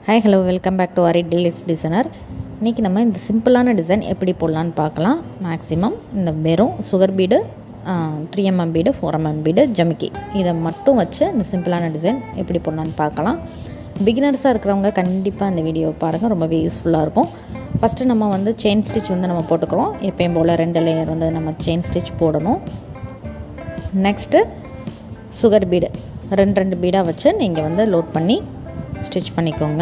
Hi, hello, welcome back to our Deluxe Designer. இன்றைக்கி நம்ம இந்த சிம்பிளான டிசைன் எப்படி போடலான்னு பார்க்கலாம். மேக்ஸிமம் இந்த வெறும் sugar bead 3mm bead 4mm bead ஜமிக்கி இதை மட்டும் வச்சு இந்த சிம்பிளான டிசைன் எப்படி போடலான்னு பார்க்கலாம். பிகினர்ஸாக இருக்கிறவங்க கண்டிப்பாக இந்த வீடியோ பாருங்கள், ரொம்பவே யூஸ்ஃபுல்லாக இருக்கும். ஃபஸ்ட்டு நம்ம வந்து செயின் ஸ்டிச் வந்து நம்ம போட்டுக்கிறோம். எப்பயும் போல் 2 லேயர் வந்து நம்ம செயின் ஸ்டிச் போடணும். நெக்ஸ்ட்டு சுகர் பீடு 2 பீடாக வச்சு நீங்கள் வந்து லோட் பண்ணி ஸ்டிச் பண்ணிக்கோங்க.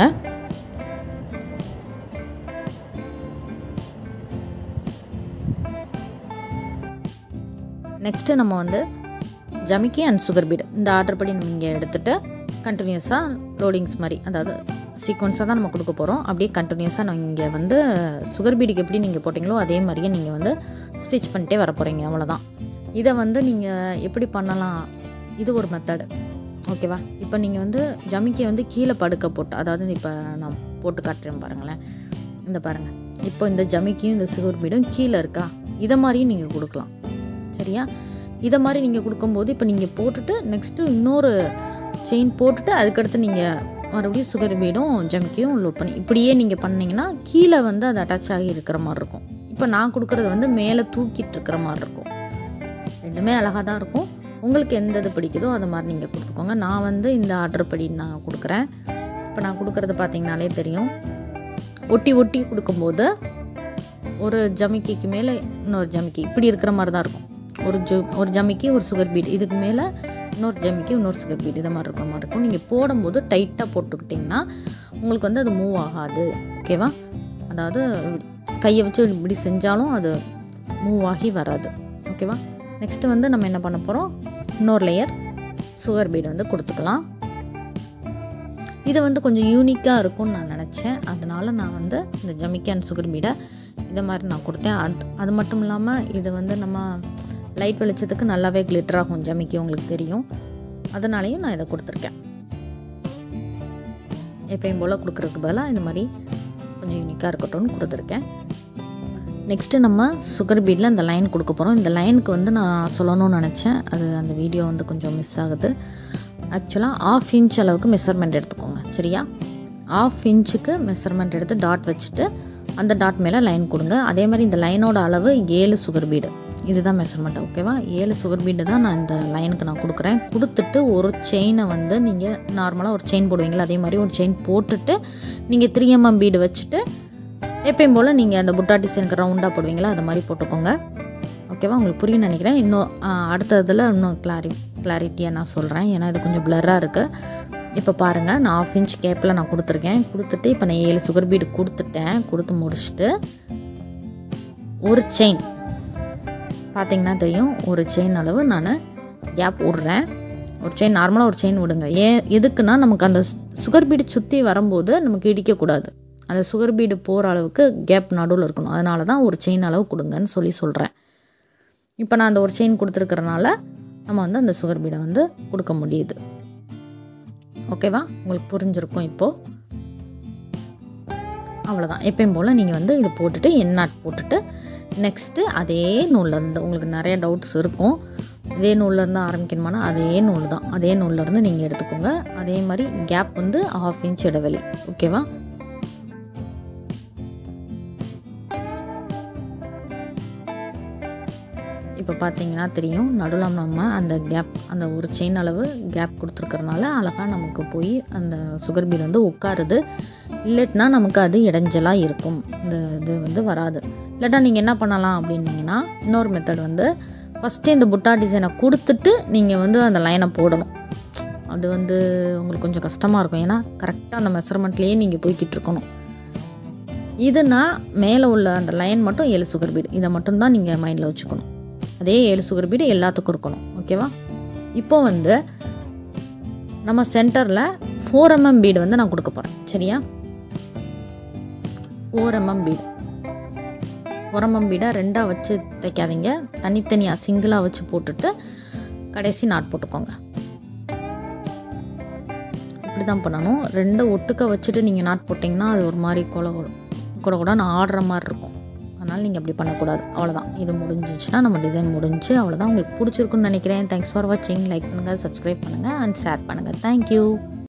நெக்ஸ்ட்டு நம்ம வந்து ஜமிக்கி அண்ட் சுகர் பீடு இந்த ஆர்டர் படி நம்ம இங்கே எடுத்துகிட்டு கண்டினியூஸாக லோடிங்ஸ் மாதிரி, அதாவது சீக்வன்ஸாக தான் நம்ம கொடுக்க போகிறோம். அப்படியே கண்டினியூஸாக நம்ம இங்கே வந்து சுகர் பீடுக்கு எப்படி நீங்கள் போட்டிங்களோ அதே மாதிரியே நீங்கள் வந்து ஸ்டிச் பண்ணிட்டே வர போகிறீங்க. அவ்வளோதான். இதை வந்து நீங்கள் எப்படி பண்ணலாம், இது ஒரு மெத்தடு. ஓகேவா? இப்போ நீங்கள் வந்து ஜமிக்கி வந்து கீழே படுக்க போட்டு, அதாவது இப்போ நான் போட்டு காட்டுறேன் பாருங்களேன். இந்த பாருங்கள், இப்போ இந்த ஜமிக்கியும் இந்த சுகர் பீடும் கீழே இருக்கா, இதை மாதிரியும் நீங்கள் கொடுக்கலாம். சரியா? இதை மாதிரி நீங்கள் கொடுக்கும்போது இப்போ நீங்கள் போட்டுட்டு நெக்ஸ்ட்டு இன்னொரு செயின் போட்டுட்டு அதுக்கடுத்து நீங்கள் மறுபடியும் சுகர் பீடும் ஜமிக்கியும் லோட் பண்ணி இப்படியே நீங்கள் பண்ணிங்கன்னா கீழே வந்து அது அட்டாச் ஆகி இருக்கிற மாதிரி இருக்கும். இப்போ நான் கொடுக்குறது வந்து மேலே தூக்கிட்டு இருக்கிற மாதிரி இருக்கும். ரெண்டுமே அழகாக தான் இருக்கும். உங்களுக்கு எந்த இது பிடிக்குதோ அதை மாதிரி நீங்கள் கொடுத்துக்கோங்க. நான் வந்து இந்த ஆர்டர் படி நான் கொடுக்குறேன். இப்போ நான் கொடுக்குறது பார்த்தீங்கனாலே தெரியும், ஒட்டி ஒட்டி கொடுக்கும்போது ஒரு ஜமிக்கிக்கு மேலே இன்னொரு ஜமிக்கி இப்படி இருக்கிற மாதிரி தான் இருக்கும். ஒரு ஜமிக்கி ஒரு சுகர் பீட், இதுக்கு மேலே இன்னொரு ஜமிக்கி இன்னொரு சுகர் பீட், இதை மாதிரி இருக்கிற மாதிரி இருக்கும். நீங்கள் போடும்போது டைட்டாக போட்டுக்கிட்டிங்கன்னா உங்களுக்கு வந்து அது மூவ் ஆகாது. ஓகேவா? அதாவது கையை வச்சு இப்படி செஞ்சாலும் அது மூவ் ஆகி வராது. ஓகேவா? நெக்ஸ்ட்டு வந்து நம்ம என்ன பண்ண போகிறோம், இன்னொரு லேயர் சுகர் பீடு வந்து கொடுத்துக்கலாம். இது வந்து கொஞ்சம் யூனிக்காக இருக்கும்னு நான் நினச்சேன். அதனால் நான் வந்து இந்த ஜமிக்கி அண்ட் சுகர் பீடை இதை மாதிரி நான் கொடுத்தேன். அது மட்டும் இல்லாமல் இது வந்து நம்ம லைட் வெளிச்சத்துக்கு நல்லாவே கிளிட்டர் ஆகும் ஜமிக்கி, உங்களுக்கு தெரியும். அதனாலேயும் நான் இதை கொடுத்துருக்கேன். எப்பயும் போல் கொடுக்குறதுக்கு பதிலாக இந்த மாதிரி கொஞ்சம் யூனிக்காக இருக்கட்டும்னு கொடுத்துருக்கேன். நெக்ஸ்ட்டு நம்ம சுகர் பீடில் இந்த லைன் கொடுக்க போகிறோம். இந்த லைனுக்கு வந்து நான் சொல்லணும்னு நினச்சேன், அது அந்த வீடியோ வந்து கொஞ்சம் மிஸ் ஆகுது. ஆக்சுவலாக 1/2 இன்ச் அளவுக்கு மெஷர்மெண்ட் எடுத்துக்கோங்க. சரியா? 1/2 இன்ச்சுக்கு மெஷர்மெண்ட் எடுத்து டாட் வச்சுட்டு அந்த டாட் மேலே லைன் கொடுங்க. அதே மாதிரி இந்த லைனோட அளவு 7 சுகர் பீடு, இதுதான் மெஷர்மெண்ட். ஓகேவா? 7 சுகர் பீடு தான் நான் இந்த லைனுக்கு நான் கொடுக்குறேன். கொடுத்துட்டு ஒரு செயினை வந்து நீங்கள் நார்மலாக ஒரு செயின் போடுவீங்களா அதே மாதிரி ஒரு செயின் போட்டுட்டு நீங்கள் 3mm பீடு வச்சுட்டு எப்பயும் போல் நீங்கள் அந்த புட்டா டிசைனுக்கு ரவுண்டாக போடுவீங்களா அது மாதிரி போட்டுக்கோங்க. ஓகேவா? உங்களுக்கு புரியும்னு நினைக்கிறேன். இன்னும் அடுத்த இதில் இன்னும் கிளாரிட்டியாக நான் சொல்கிறேன், ஏன்னா இது கொஞ்சம் பிளராக இருக்குது. இப்போ பாருங்கள், நான் 1/2 இன்ச் கேப்பில் நான் கொடுத்துருக்கேன். கொடுத்துட்டு இப்போ நான் 7 சுகர் பீடு கொடுத்துட்டேன். கொடுத்து முடிச்சுட்டு ஒரு செயின் பார்த்திங்கன்னா தெரியும், ஒரு செயின் அளவு நான் கேப் விட்றேன். ஒரு செயின் நார்மலாக ஒரு செயின் விடுங்க. எதுக்குன்னா நமக்கு அந்த சுகர் பீடு சுற்றி வரும்போது நமக்கு இடிக்கக்கூடாது. அந்த சுகர் பீடு போகிற அளவுக்கு கேப் நடுவில் இருக்கணும். அதனால தான் ஒரு செயின் அளவு கொடுங்கன்னு சொல்கிறேன். இப்போ நான் அந்த ஒரு செயின் கொடுத்துருக்கறனால நம்ம வந்து அந்த சுகர் பீடை வந்து கொடுக்க முடியுது. ஓகேவா? உங்களுக்கு புரிஞ்சிருக்கும். இப்போது அவ்வளோதான். எப்பயும் போல் நீங்கள் வந்து இது போட்டுட்டு எண்ணாட் போட்டுட்டு நெக்ஸ்ட்டு அதே நூல்லேருந்து, உங்களுக்கு நிறைய டவுட்ஸ் இருக்கும், இதே நூல்லேருந்து ஆரம்பிக்கணுமானா அதே நூல் தான், அதே நூல்லேருந்து நீங்கள் எடுத்துக்கோங்க. அதே மாதிரி கேப் வந்து 1/2 இன்ச் இடைவெளி. ஓகேவா? இப்போ பார்த்தீங்கன்னா தெரியும், நடுவில் நம்ம அந்த கேப், அந்த ஒரு செயின் அளவு கேப் கொடுத்துருக்கறனால அழகாக நமக்கு போய் அந்த சுகர் பீடு வந்து உட்காருது. இல்லைன்னா நமக்கு அது இடைஞ்சலாக இருக்கும், இந்த இது வந்து வராது. இல்லாட்டா நீங்கள் என்ன பண்ணலாம் அப்படின்னீங்கன்னா, இன்னொரு மெத்தட் வந்து ஃபஸ்ட்டு இந்த புட்டா டிசைனை கொடுத்துட்டு நீங்கள் வந்து அந்த லைனை போடணும். அது வந்து உங்களுக்கு கொஞ்சம் கஷ்டமாக இருக்கும், ஏன்னா கரெக்டாக அந்த மெஷர்மெண்ட்லேயே நீங்கள் போய்கிட்டு இருக்கணும். இதுனா மேலே உள்ள அந்த லைன் மட்டும் 7 சுகர் பீடு, இதை மட்டும்தான் நீங்கள் மைண்டில் வச்சுக்கணும். அதே 7 சுகர் பீடு எல்லாத்துக்கும் இருக்கணும். ஓகேவா? இப்போ வந்து நம்ம சென்டரில் 4mm பீடு வந்து நான் கொடுக்க போகிறேன். சரியா? 4mm பீடு 4mm பீடை 2ஆக வச்சு தைக்காதீங்க, தனித்தனியாக சிங்கிளாக வச்சு போட்டுட்டு கடைசி நாட் போட்டுக்கோங்க. இப்படி தான் பண்ணணும். 2 ஒட்டுக்க வச்சுட்டு நீங்கள் நாட் போட்டிங்கன்னா அது ஒரு மாதிரி கூட நான் ஆடுற மாதிரி இருக்கும். அதனால் நீங்கள் அப்படி பண்ணக்கூடாது. அவ்வளோதான். இது முடிஞ்சிச்சுன்னா நம்ம டிசைன் முடிஞ்சு. அவ்வளோதான். உங்களுக்கு பிடிச்சிருக்குன்னு நினைக்கிறேன். தேங்க்ஸ் ஃபார் வாட்சிங். லைக் பண்ணுங்கள், சப்ஸ்கிரைப் பண்ணுங்கள் அண்ட் ஷேர் பண்ணுங்கள். தேங்க்யூ.